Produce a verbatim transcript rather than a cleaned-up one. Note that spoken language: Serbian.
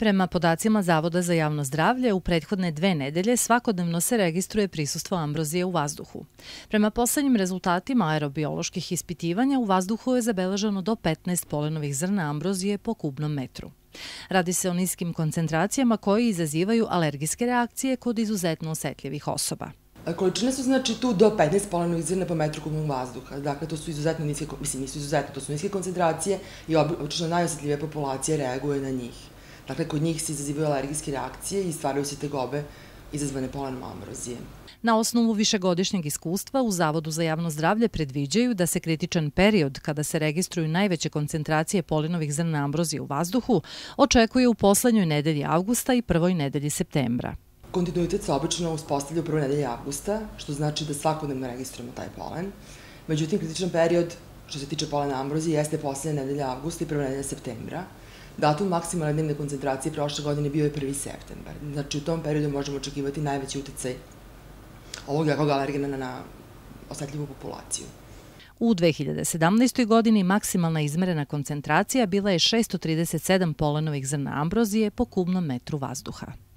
Prema podacima Zavoda za javno zdravlje, u prethodne dve nedelje svakodnevno se registruje prisustvo ambrozije u vazduhu. Prema poslednjim rezultatima aerobioloških ispitivanja, u vazduhu je zabeleženo do petnaest polenovih zrna ambrozije po kubnom metru. Radi se o niskim koncentracijama koje izazivaju alergijske reakcije kod izuzetno osetljivih osoba. Količine su znači tu do petnaest polenovih zrna po metru kubnog vazduha. Dakle, to su izuzetno niske, mislim, nisu izuzetno, to su niske koncentracije i obično najosetljivija populacija reaguje na njih. Dakle, kod njih se izazivaju alergijske reakcije i stvaraju se tegobe izazvane polenom ambrozije. Na osnovu višegodišnjeg iskustva u Zavodu za javno zdravlje predviđaju da se kritičan period kada se registruju najveće koncentracije polenovih zrna ambrozije u vazduhu očekuje u poslednjoj nedelji avgusta i prvoj nedelji septembra. Kontinuitet se obično uspostavlja u prvoj nedelji avgusta, što znači da svakodnevno registrujemo taj polen. Međutim, kritičan period što se tiče polena ambrozije jeste poslednja nedelja avgusta i prva nedelja septembra. Datum maksimalne dnevne koncentracije prošle godine bio je prvi septembar. Znači, u tom periodu možemo očekivati najveći uticaj ovog jakog alergena na osetljivu populaciju. U dve hiljade sedamnaestoj. godini maksimalna izmerena koncentracija bila je šesto trideset sedam polenovih zrna ambrozije po kubnom metru vazduha.